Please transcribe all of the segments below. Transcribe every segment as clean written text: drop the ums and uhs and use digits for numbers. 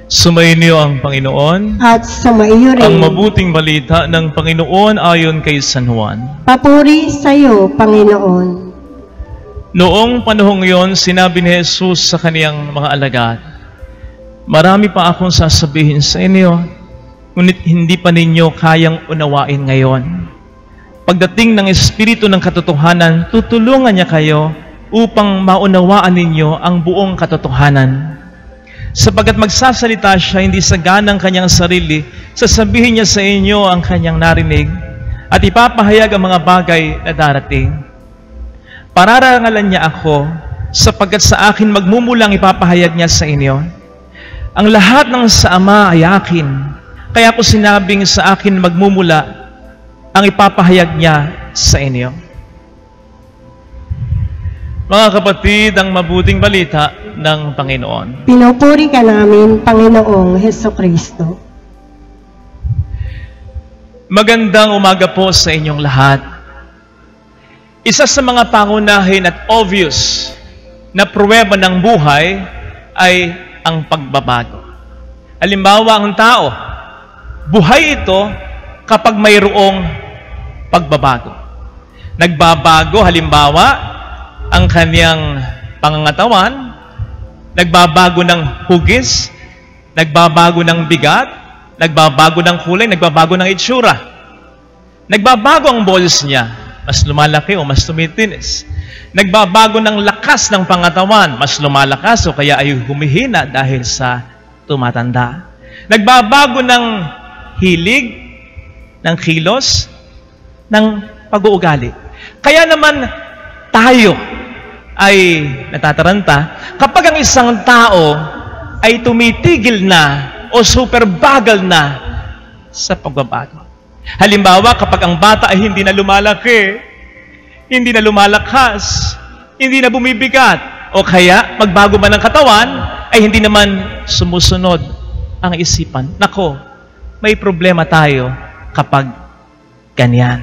Sumainyo ang Panginoon at sumaiyo rin ang mabuting balita ng Panginoon ayon kay San Juan. Papuri sa iyo, Panginoon. Noong panahong yon, sinabi ni Jesus sa kaniyang mga alagad, "Marami pa akong sasabihin sa inyo, ngunit hindi pa ninyo kayang unawain ngayon. Pagdating ng Espiritu ng katotohanan, tutulungan niya kayo upang maunawaan ninyo ang buong katotohanan. Sapagkat magsasalita siya hindi sa ganang kanyang sarili, sasabihin niya sa inyo ang kanyang narinig at ipapahayag ang mga bagay na darating. Pararangalan niya ako, sapagkat sa akin magmumulang ipapahayag niya sa inyo. Ang lahat ng sa Ama ay akin, kaya ko sinabing sa akin magmumula ang ipapahayag niya sa inyo." Mga kapatid, ang mabuting balita ng Panginoon. Pinupuri ka namin, Panginoong Hesukristo. Magandang umaga po sa inyong lahat. Isa sa mga pangunahin at obvious na pruweba ng buhay ay ang pagbabago. Halimbawa, ang tao, buhay ito kapag mayroong pagbabago. Nagbabago, halimbawa, ang kanyang pangangatawan, nagbabago ng hugis, nagbabago ng bigat, nagbabago ng kulay, nagbabago ng itsura. Nagbabago ang boses niya, mas lumalaki o mas tumitinis. Nagbabago ng lakas ng pangatawan, mas lumalakas o kaya ay humihina dahil sa tumatanda. Nagbabago ng hilig, ng kilos, ng pag-uugali. Kaya naman tayo ay natataranta kapag ang isang tao ay tumitigil na o super bagal na sa pagbabago. Halimbawa, kapag ang bata ay hindi na lumalaki, hindi na lumalakas, hindi na bumibigat, o kaya magbago man ang katawan, ay hindi naman sumusunod ang isipan. Nako, may problema tayo kapag ganyan.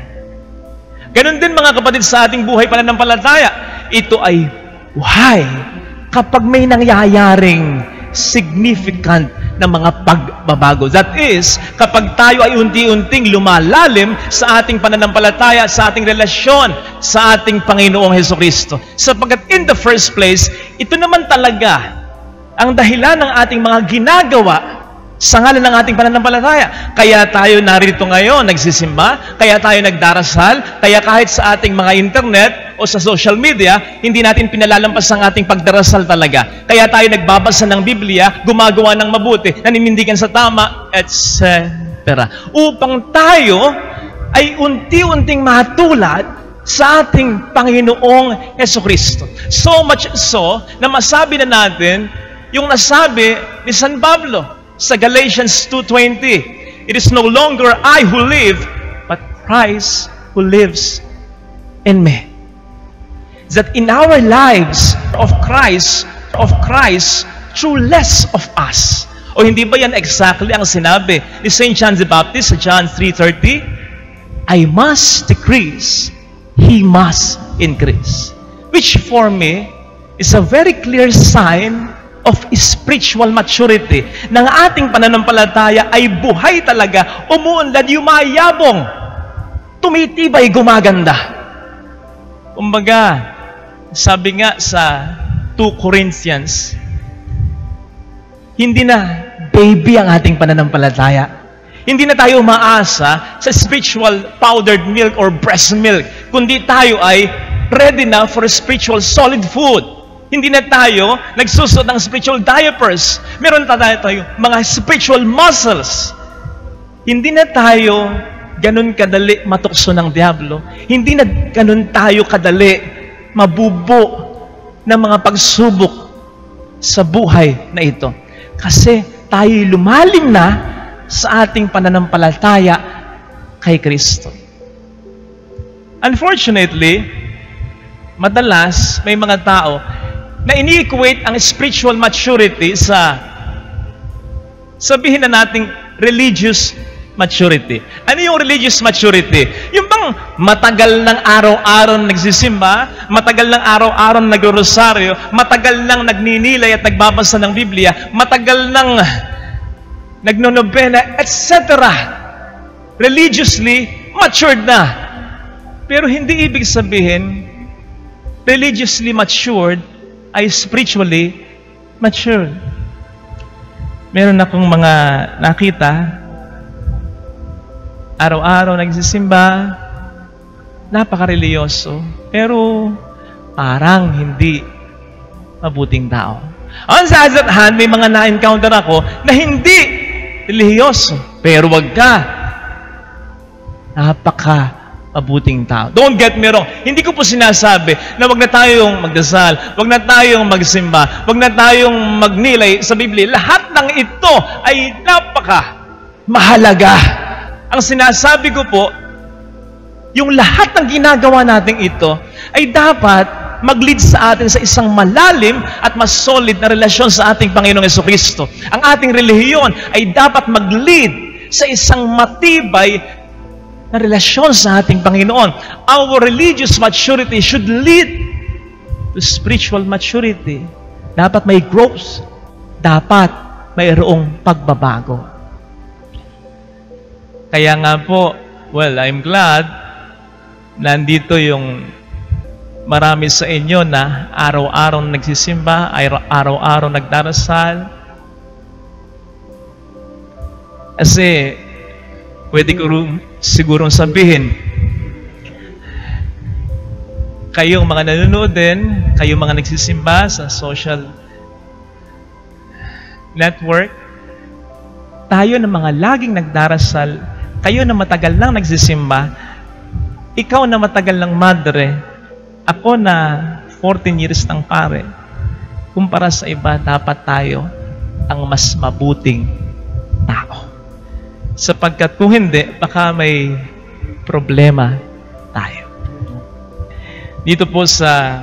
Ganon din mga kapatid sa ating buhay pananampalataya. Ito ay buhay kapag may nangyayaring significant na mga pagbabago. That is, kapag tayo ay unti-unting lumalalim sa ating pananampalataya, sa ating relasyon, sa ating Panginoong Hesukristo. Sapagkat in the first place, ito naman talaga ang dahilan ng ating mga ginagawa sa ngalan ng ating pananampalataya. Kaya tayo narito ngayon, nagsisimba, kaya tayo nagdarasal, kaya kahit sa ating mga internet o sa social media, hindi natin pinalalampas ang ating pagdarasal talaga. Kaya tayo nagbabasa ng Biblia, gumagawa ng mabuti, naninindigan sa tama, etc. Upang tayo ay unti-unting matulad sa ating Panginoong Hesukristo. So much so, na masabi na natin yung nasabi ni San Pablo sa Galatians 2:20, "It is no longer I who live, but Christ who lives in me." That in our lives of Christ, through less of us. O hindi ba yan exactly ang sinabi ni St. John the Baptist sa John 3:30? "I must decrease, He must increase." Which for me is a very clear sign of spiritual maturity. Ng ating pananampalataya ay buhay talaga, umuunlad, yumayabong, tumitibay, gumaganda. Kumbaga, sabi nga sa 2 Corinthians, hindi na baby ang ating pananampalataya. Hindi na tayo umaasa sa spiritual powdered milk or breast milk, kundi tayo ay ready na for spiritual solid food. Hindi na tayo nagsusot ng spiritual diapers. Meron tayo mga spiritual muscles. Hindi na tayo ganun kadali matukso ng diablo. Hindi na ganun tayo kadali mabubo ng mga pagsubok sa buhay na ito. Kasi tayo lumalim na sa ating pananampalataya kay Kristo. Unfortunately, madalas may mga tao na ini-equate ang spiritual maturity sa, sabihin na nating, religious maturity. Ano yung religious maturity? Yung bang matagal ng araw-araw nagsisimba, matagal ng araw-araw nagro-rosaryo, matagal nang nagninilay at nagbabasa ng Biblia, matagal nang nagnonobena, etc. Religiously, matured na. Pero hindi ibig sabihin, religiously matured ay spiritually matured. Meron akong mga nakita, araw-araw nagsisimba, napaka-religyoso, pero parang hindi mabuting tao. On the other hand, may mga na-encounter ako na hindi religyoso, pero wag ka, napaka-mabuting tao. Don't get me wrong, hindi ko po sinasabi na wag na tayong magdasal, wag na tayong magsimba, wag na tayong magnilay sa Biblia. Lahat ng ito ay napaka-mahalaga. Ang sinasabi ko po, yung lahat ng ginagawa natin ito ay dapat mag-lead sa atin sa isang malalim at mas solid na relasyon sa ating Panginoong Jesucristo. Ang ating relihiyon ay dapat mag-lead sa isang matibay na relasyon sa ating Panginoon. Our religious maturity should lead to spiritual maturity. Dapat may growth. Dapat mayroong pagbabago. Kaya nga po, well, I'm glad nandito yung marami sa inyo na araw-araw nagsisimba, araw-araw nagdarasal. Kasi, pwede ko sigurong sabihin, kayong mga nanonood din, kayong mga nagsisimba sa social network, tayo na mga laging nagdarasal, kayo na matagal nang nagsisimba, ikaw na matagal ng madre, ako na 14 years ng pare, kumpara sa iba, dapat tayo ang mas mabuting tao. Sapagkat kung hindi, baka may problema tayo. Dito po sa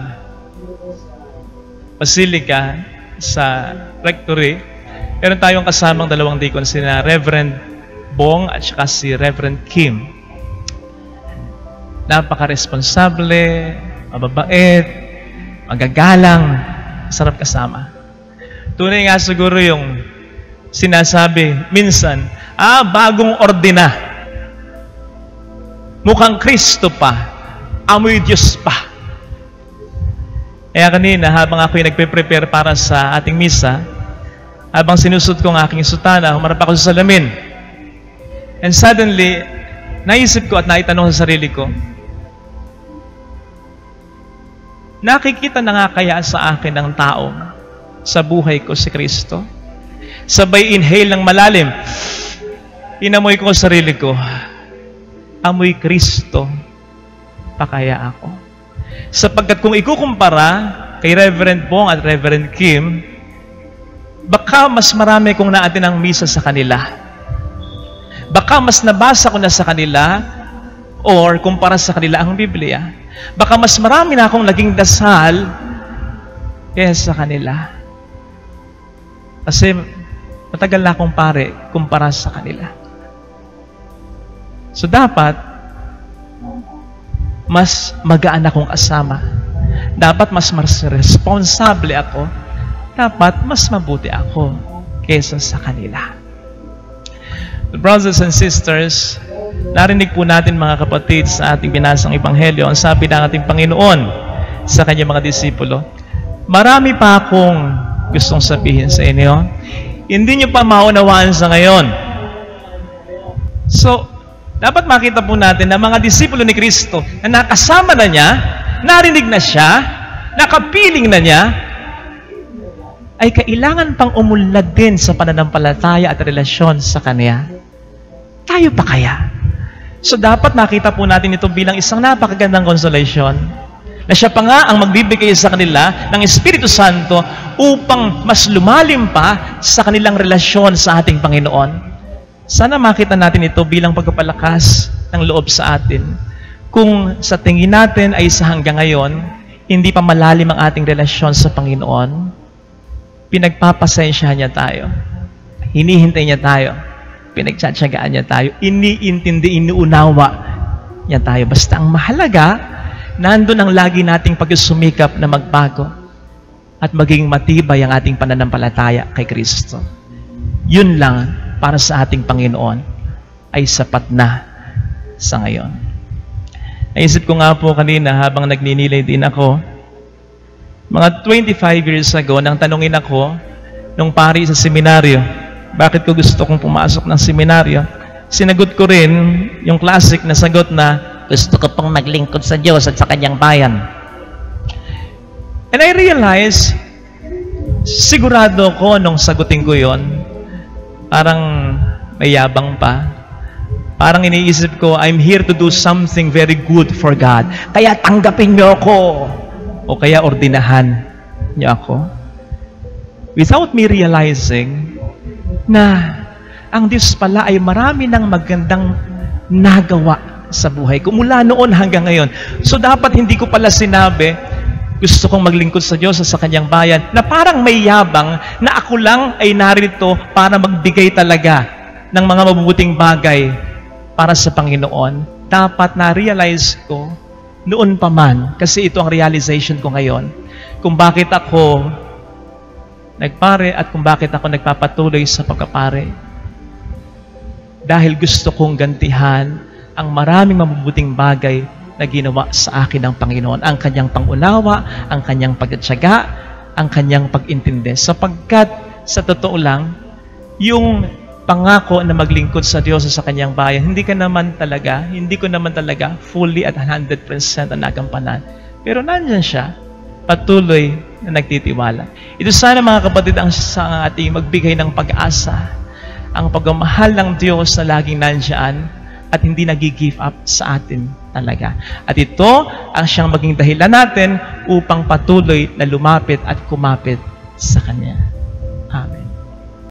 Basilica, sa Rectory, meron tayong kasamang dalawang deacon, sina Reverend Bong at saka si Reverend Kim. Napaka-responsable, mababait, magagalang, sarap kasama. Tunay nga siguro yung sinasabi minsan, bagong ordina. Mukhang Kristo pa, amoy Diyos pa. Kaya kanina, habang ako'y nagpe-prepare para sa ating misa, habang sinusot ko ang aking sutana, humarap ako sa salamin. And suddenly, naisip ko at naitanong sa sarili ko, nakikita na nga kaya sa akin ng tao sa buhay ko si Kristo? Sabay inhale ng malalim, inamoy ko sa sarili ko, amoy Kristo pa kaya ako? Sapagkat kung ikukumpara kay Reverend Bong at Reverend Kim, baka mas marami kong naatin ang misa sa kanila. Baka mas nabasa ko na sa kanila or kumpara sa kanila ang Biblia. Baka mas marami na akong naging dasal kaysa sa kanila. Kasi matagal na akong pare kumpara sa kanila. So dapat mas magaan akong kasama. Dapat mas responsable ako. Dapat mas mabuti ako kaysa sa kanila. Brothers and sisters, narinig po natin mga kapatid sa ating binasang Ebanghelyo, ang sabi ng ating Panginoon sa kanyang mga disipulo, marami pa akong gustong sabihin sa inyo. Hindi nyo pa maunawaan sa ngayon. So, dapat makita po natin na mga disipulo ni Kristo na nakasama na niya, narinig na siya, nakapiling na niya, ay kailangan pang umunlad din sa pananampalataya at relasyon sa Kanya. Tayo pa kaya? So dapat nakita po natin ito bilang isang napakagandang consolation na siya pa nga ang magbibigay sa kanila ng Espiritu Santo upang mas lumalim pa sa kanilang relasyon sa ating Panginoon. Sana makita natin ito bilang pagpapalakas ng loob sa atin. Kung sa tingin natin ay sa hanggang ngayon, hindi pa malalim ang ating relasyon sa Panginoon, pinagpapasensyahan niya tayo. Hinihintay niya tayo. Pinagtsatsagaan niya tayo. Iniintindi, iniunawa niya tayo. Basta ang mahalaga, nandun ang lagi nating pagsusumikap na magbago at maging matibay ang ating pananampalataya kay Kristo. Yun lang para sa ating Panginoon ay sapat na sa ngayon. Naisip ko nga po kanina habang nagninilay din ako, mga 25 years ago, nang tanungin ako nung pari sa seminaryo, bakit ko gusto kong pumasok ng seminaryo, sinagot ko rin yung classic na sagot na, gusto ko pong maglingkod sa Diyos at sa Kanyang bayan. And I realized, sigurado ko nung sagutin ko yon, parang mayabang pa. Parang iniisip ko, I'm here to do something very good for God. Kaya tanggapin niyo ako. O kaya ordinahan niyo ako. Without me realizing na ang Diyos pala ay marami ng magandang nagawa sa buhay ko mula noon hanggang ngayon. So dapat hindi ko pala sinabi, gusto kong maglingkod sa Diyos sa Kanyang bayan, na parang may yabang na ako lang ay narito para magbigay talaga ng mga mabubuting bagay para sa Panginoon. Dapat na-realize ko noon pa man, kasi ito ang realization ko ngayon, kung bakit ako nagpare at kung bakit ako nagpapatuloy sa pagkapare. Dahil gusto kong gantihan ang maraming mabubuting bagay na ginawa sa akin ng Panginoon. Ang Kanyang pangunawa, ang Kanyang pagtatyaga, ang Kanyang pag-intindi. Sapagkat, sa totoo lang, yung pangako na maglingkod sa Diyos sa Kanyang bayan, hindi ko naman talaga fully at 100% na nagampanan. Pero nandyan siya, patuloy na nagtitiwala. Ito sana mga kapatid ang sa ating magbigay ng pag-asa, ang pagmamahal ng Diyos na laging nandyan at hindi nag-give up sa atin talaga. At ito ang siyang maging dahilan natin upang patuloy na lumapit at kumapit sa Kanya. Amen.